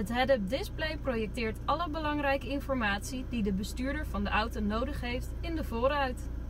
Het head-up display projecteert alle belangrijke informatie die de bestuurder van de auto nodig heeft in de voorruit.